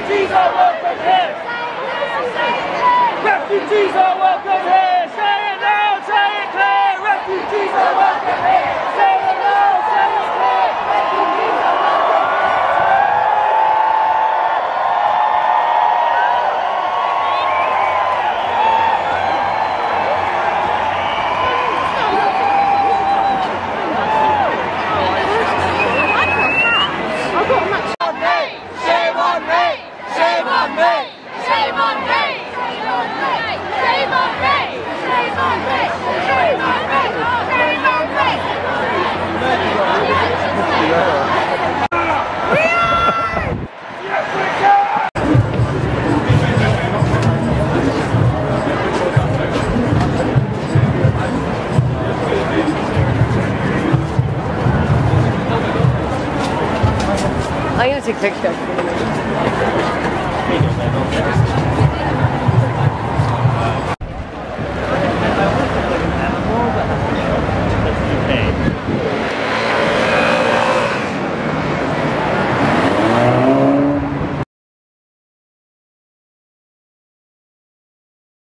Refugees are welcome here! Refugees are welcome here! Say it loud, say it clear! Refugees are welcome here! Say it loud, say it clear! Refugees are welcome here! Shame on me! Shame on me! Shame on me! Shame on me! Shame on me! Shame on me! Shame on me! Shame on me! Yes, we can! I'm gonna take pictures.